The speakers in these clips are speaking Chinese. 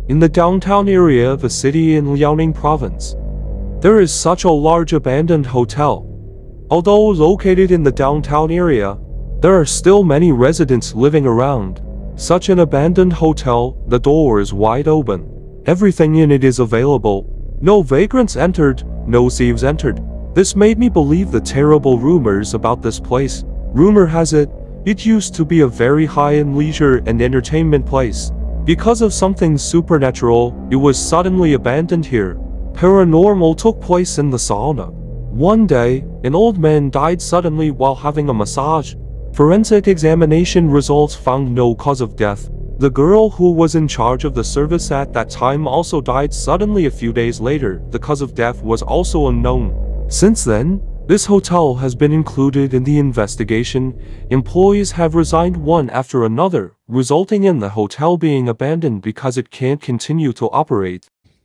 in the downtown area of a city in Liaoning province. There is such a large abandoned hotel. Although located in the downtown area, there are still many residents living around. Such an abandoned hotel, the door is wide open. Everything in it is available. No vagrants entered, no thieves entered. This made me believe the terrible rumors about this place. Rumor has it, it used to be a very high-end leisure and entertainment place. Because of something supernatural, it was suddenly abandoned here. Paranormal took place in the sauna. One day, an old man died suddenly while having a massage. Forensic examination results found no cause of death. The girl who was in charge of the service at that time also died suddenly a few days later. The cause of death was also unknown. Since then, this hotel has been included in the investigation. Employees have resigned one after another, resulting in the hotel being abandoned because it can't continue to operate.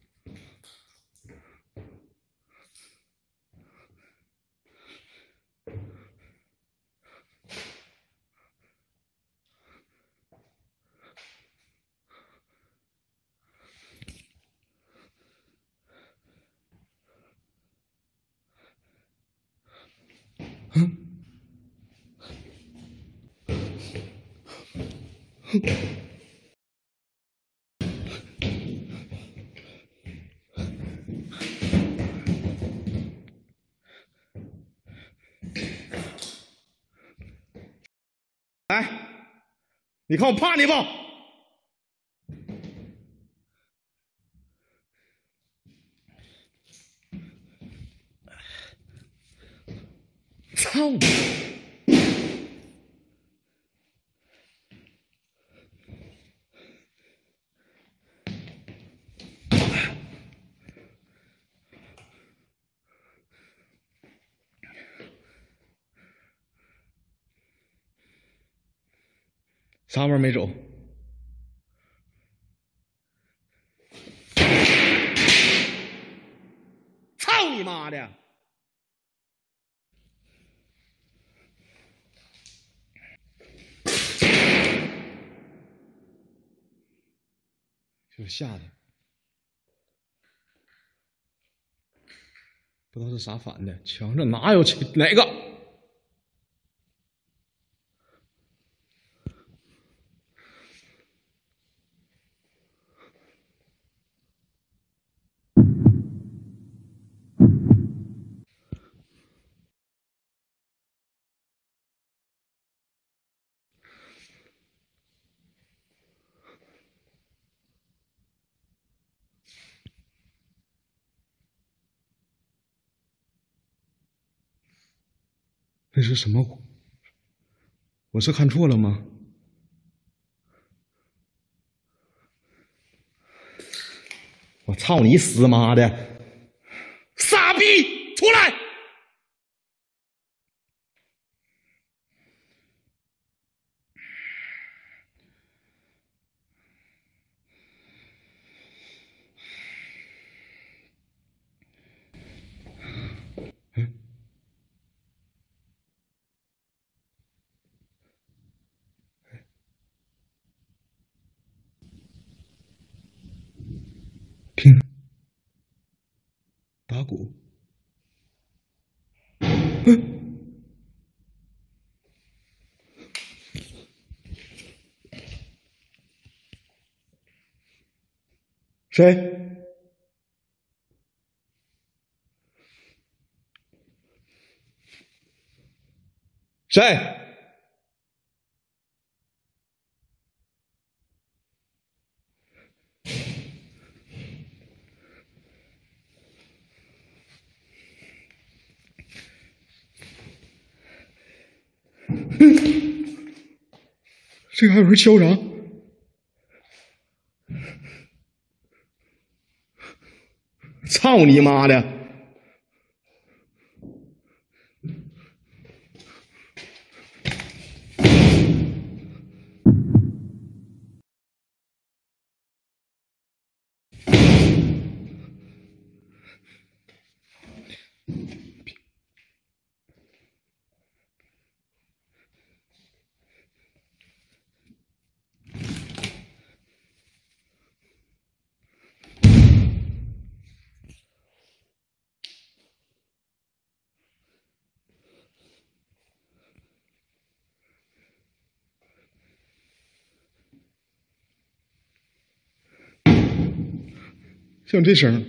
来，你看我怕你不？操你！啥玩意儿没走？操你妈的！就是吓的，不知道是啥反的，墙上哪有哪个？ 那是什么？我是看错了吗？我操你死妈的！傻逼，出来！听，打鼓。谁？谁？这还有人敲啥？操你妈的！ 像这声。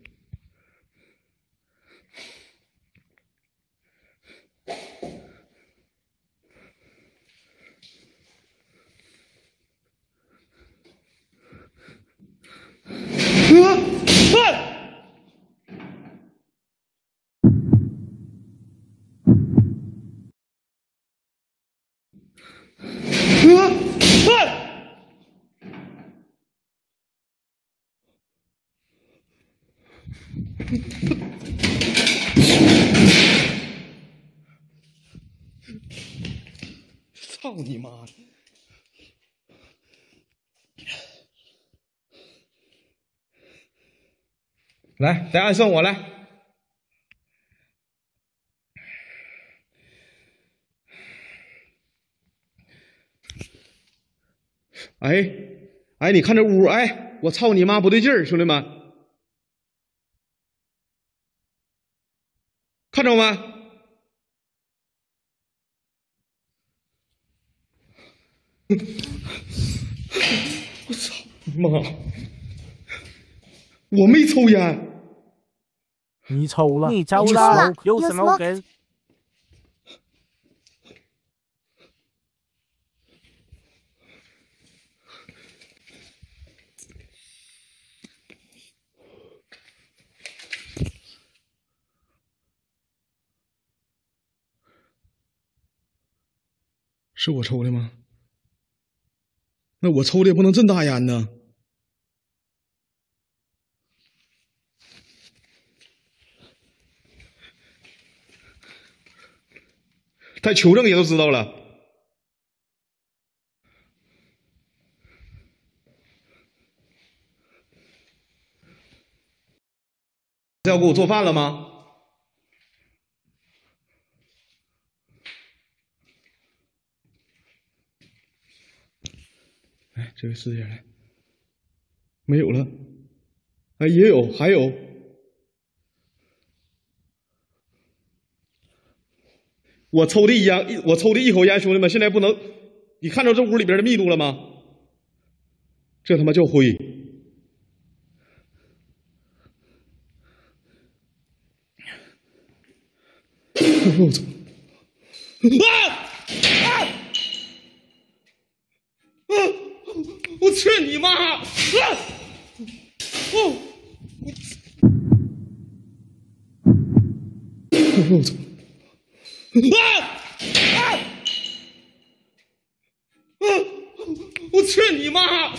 操你妈的！来，再按顺我来。哎，你看这屋，哎，我操你妈，不对劲儿，兄弟们，看着没？我操你妈！我没抽烟。 你抽了， 你抽了 ，you You smoke？ 是我抽的吗？那我抽的也不能这么大烟呢。在求证也都知道了。是要给我做饭了吗？哎，这位师姐来，没有了。哎，也有，还有。我抽的烟，我抽的一口烟，兄弟们，现在不能。你看着这屋里边的密度了吗？这他妈叫灰。我操！我去你妈！我操！我去你妈！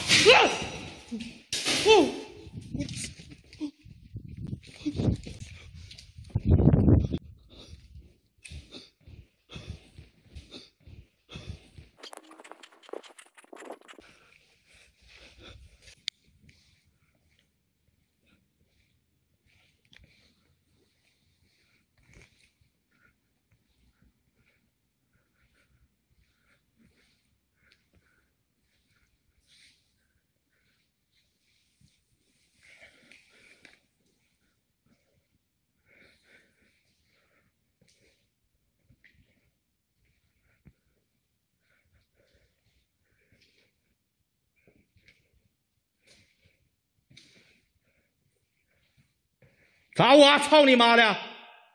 咋我？操你妈的！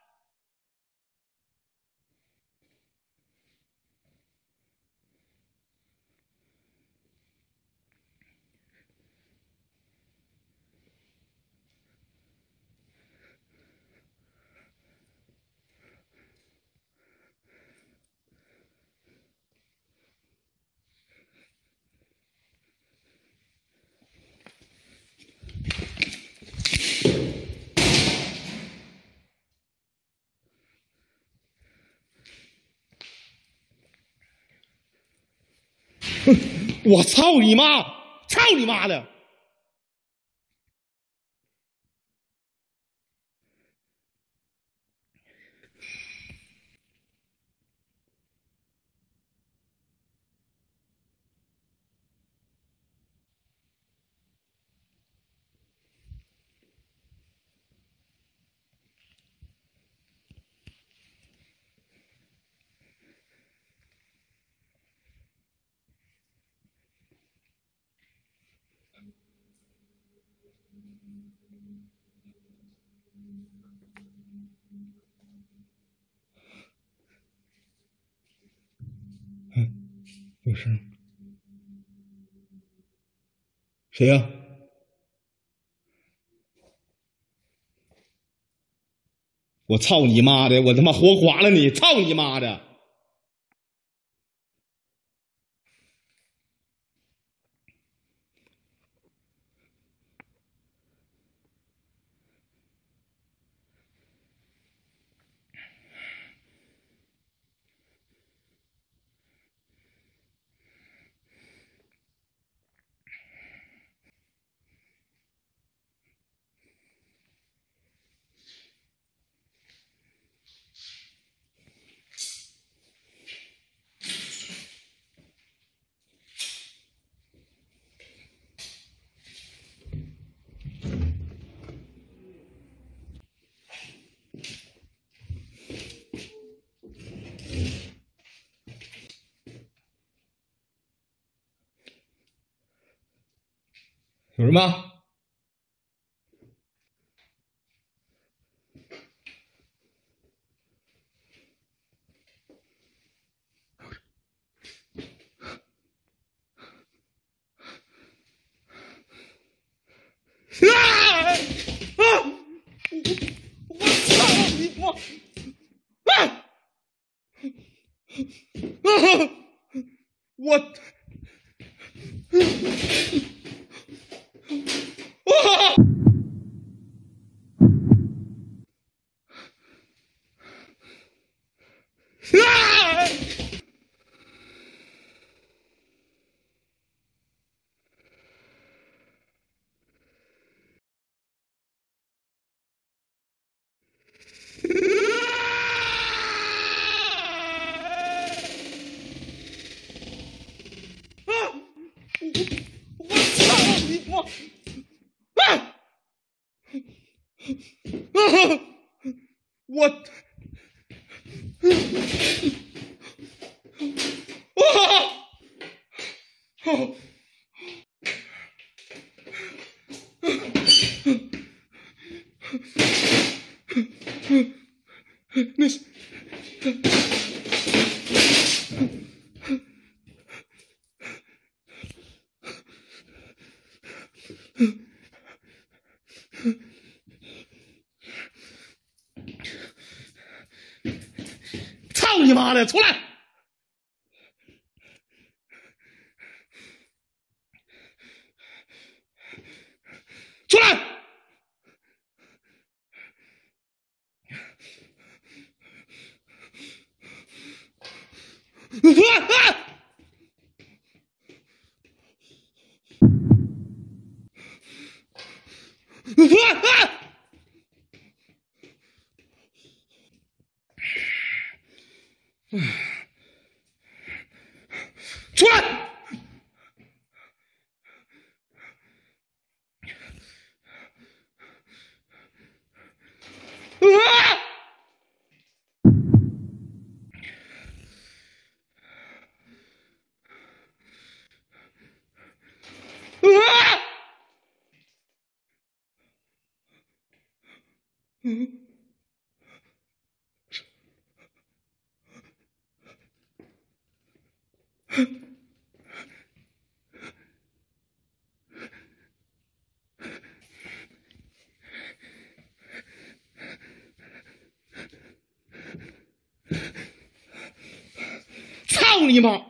我操你妈！操你妈的！ 有声。谁呀？我操你妈的！我他妈活剐了你！操你妈的！有人吗？我操你妈！我。我操你妈！我。那是。操你妈的！出来！出来！出来！操你妈！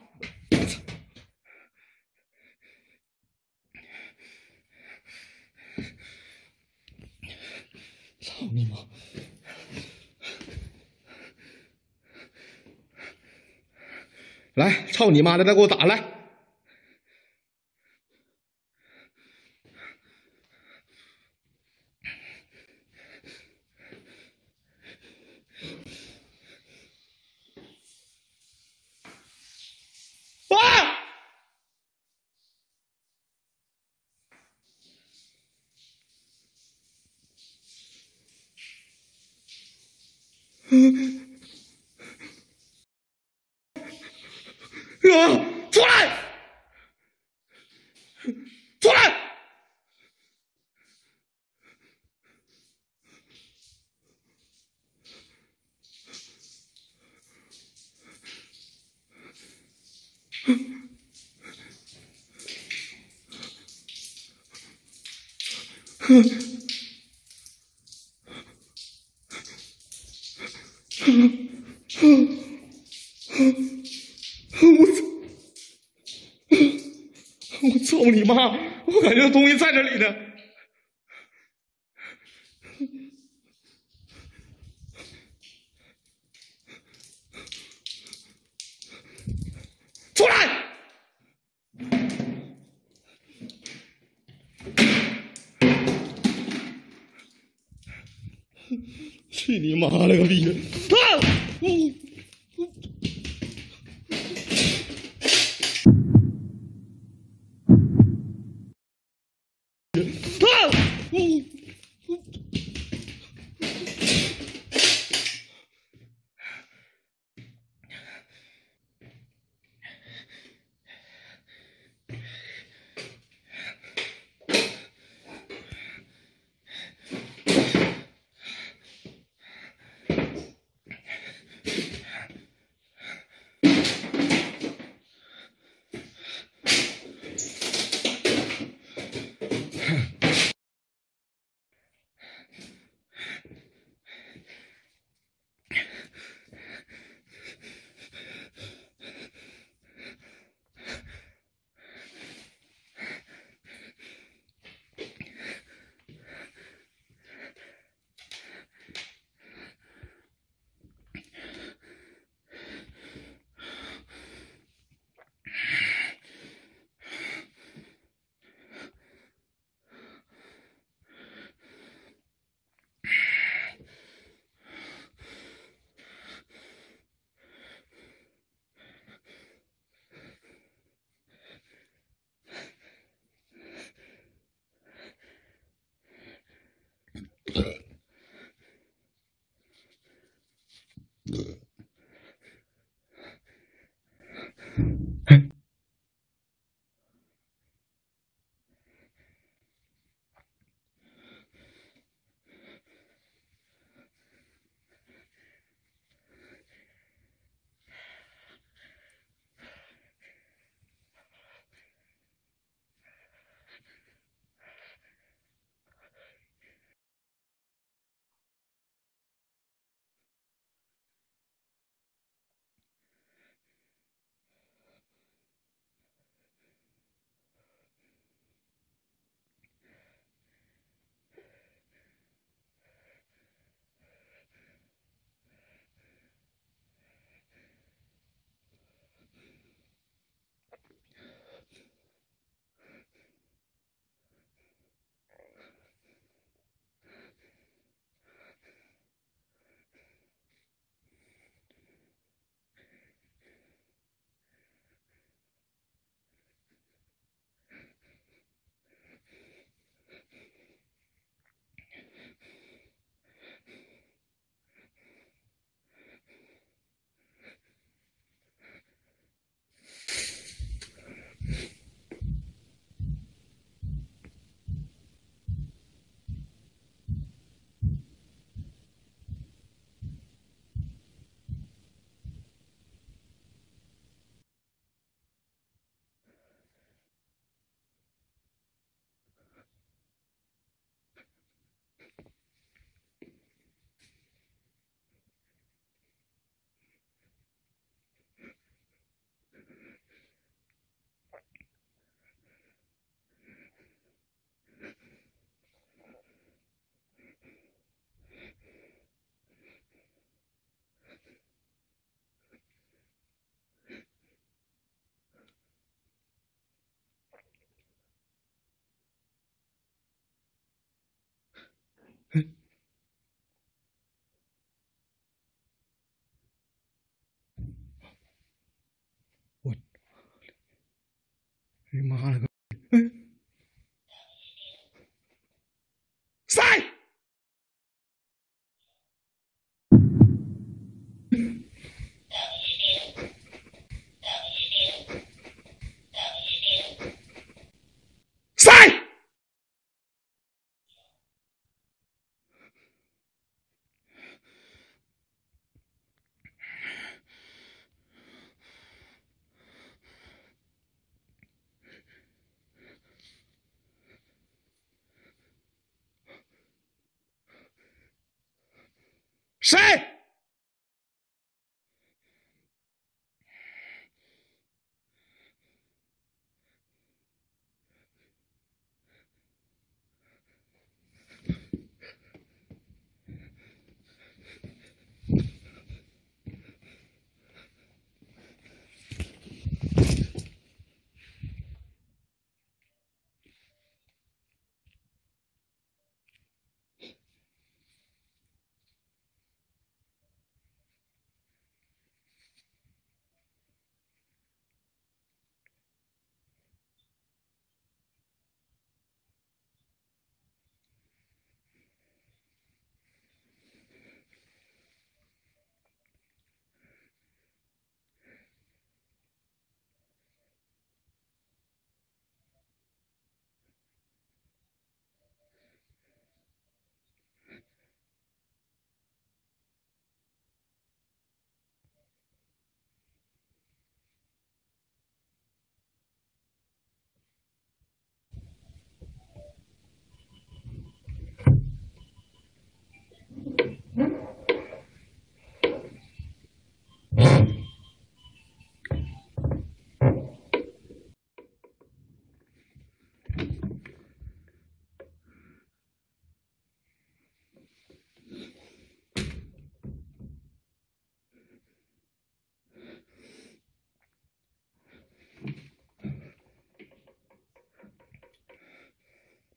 操你妈！来，操你妈的，再给我打来！啊！出来！出来！ 我操你妈！我感觉东西在这里呢。出来！去你妈了个逼的！啊！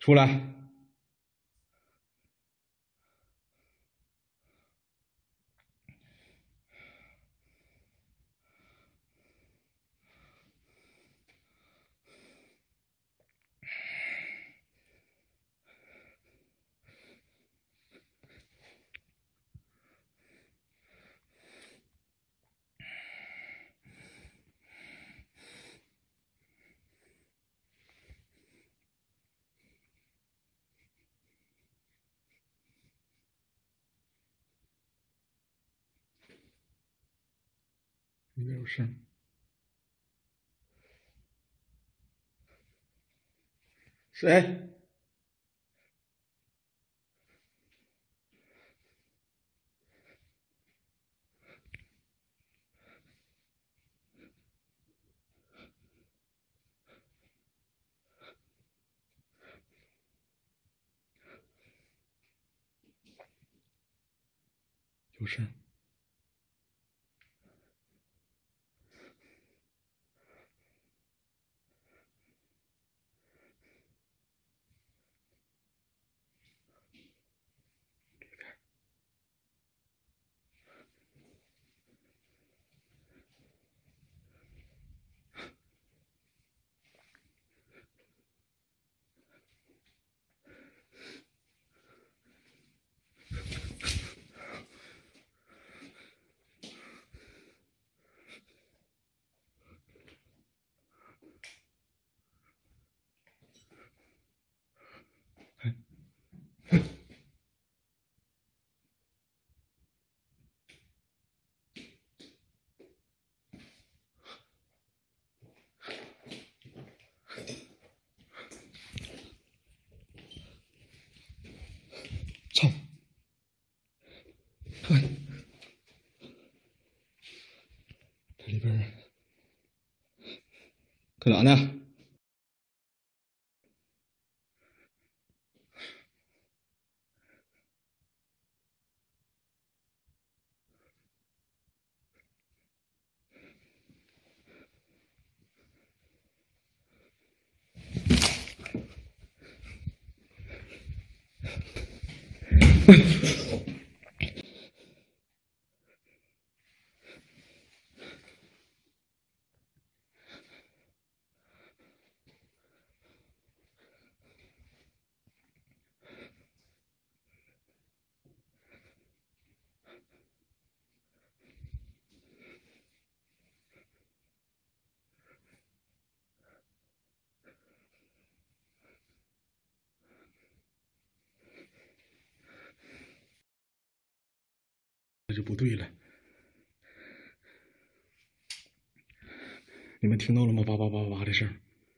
出来。里面有声。谁？有声。操！看，这里边搁哪呢？这就不对了，你们听到了吗？叭叭叭叭的声，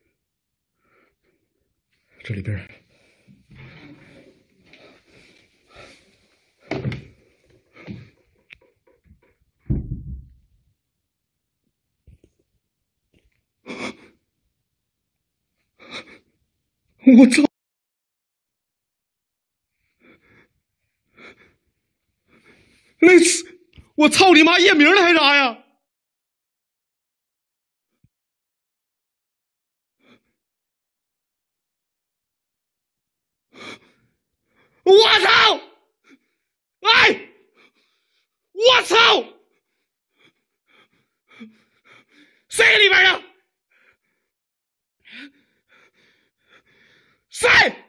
这里边我操！累死！我操你妈！验名了还啥呀？我操！哎！我操！谁里边的？谁？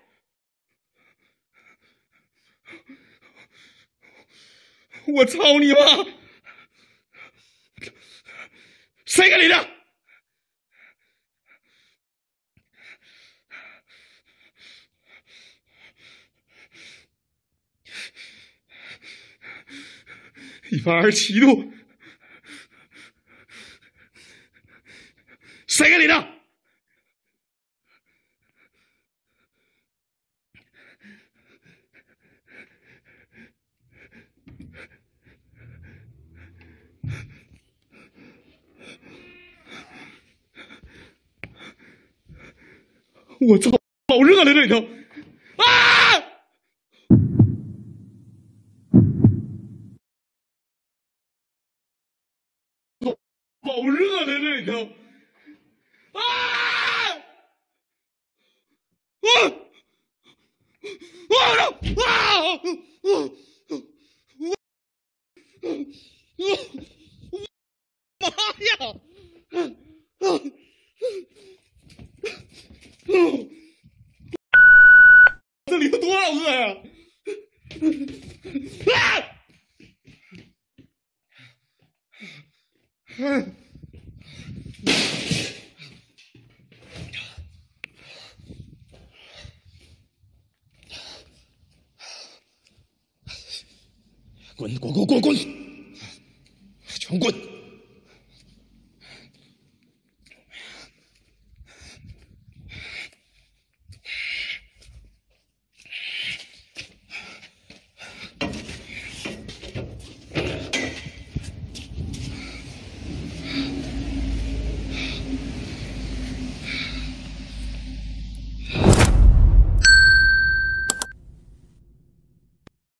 我操你妈！谁给你的？127度，谁给你的？我操，好热了这里头！啊！好热了这里头！啊！啊！ 妈呀！这里头多少个呀？滚！全滚！